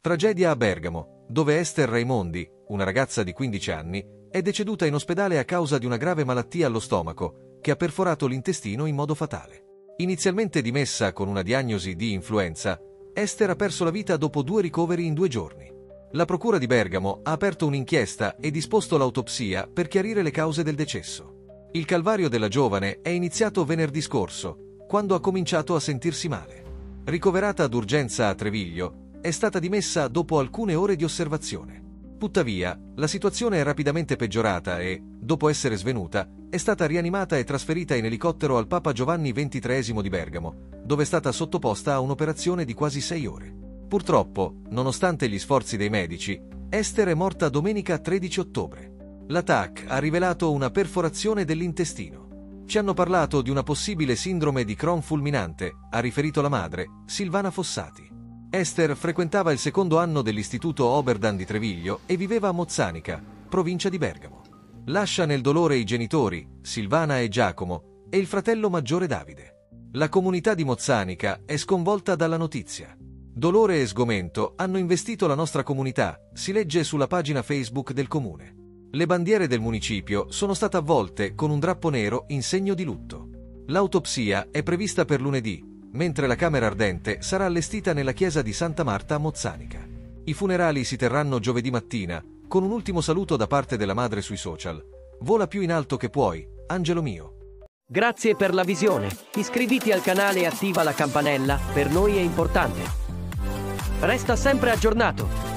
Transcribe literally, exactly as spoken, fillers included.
Tragedia a Bergamo, dove Esther Raimondi, una ragazza di quindici anni, è deceduta in ospedale a causa di una grave malattia allo stomaco che ha perforato l'intestino in modo fatale. Inizialmente dimessa con una diagnosi di influenza, Esther ha perso la vita dopo due ricoveri in due giorni. La procura di Bergamo ha aperto un'inchiesta e disposto l'autopsia per chiarire le cause del decesso. Il calvario della giovane è iniziato venerdì scorso, quando ha cominciato a sentirsi male. Ricoverata d'urgenza a Treviglio, è stata dimessa dopo alcune ore di osservazione. Tuttavia, la situazione è rapidamente peggiorata e, dopo essere svenuta, è stata rianimata e trasferita in elicottero al Papa Giovanni ventitreesimo di Bergamo, dove è stata sottoposta a un'operazione di quasi sei ore. Purtroppo, nonostante gli sforzi dei medici, Esther è morta domenica tredici ottobre. La T A C ha rivelato una perforazione dell'intestino. Ci hanno parlato di una possibile sindrome di Crohn fulminante, ha riferito la madre, Silvana Fossati. Esther frequentava il secondo anno dell'istituto Oberdan di Treviglio e viveva a Mozzanica, provincia di Bergamo. Lascia nel dolore i genitori, Silvana e Giacomo, e il fratello maggiore Davide. La comunità di Mozzanica è sconvolta dalla notizia. Dolore e sgomento hanno investito la nostra comunità, si legge sulla pagina Facebook del comune. Le bandiere del municipio sono state avvolte con un drappo nero in segno di lutto. L'autopsia è prevista per lunedì, mentre la camera ardente sarà allestita nella chiesa di Santa Marta a Mozzanica. I funerali si terranno giovedì mattina, con un ultimo saluto da parte della madre sui social. Vola più in alto che puoi, angelo mio. Grazie per la visione. Iscriviti al canale e attiva la campanella, per noi è importante. Resta sempre aggiornato.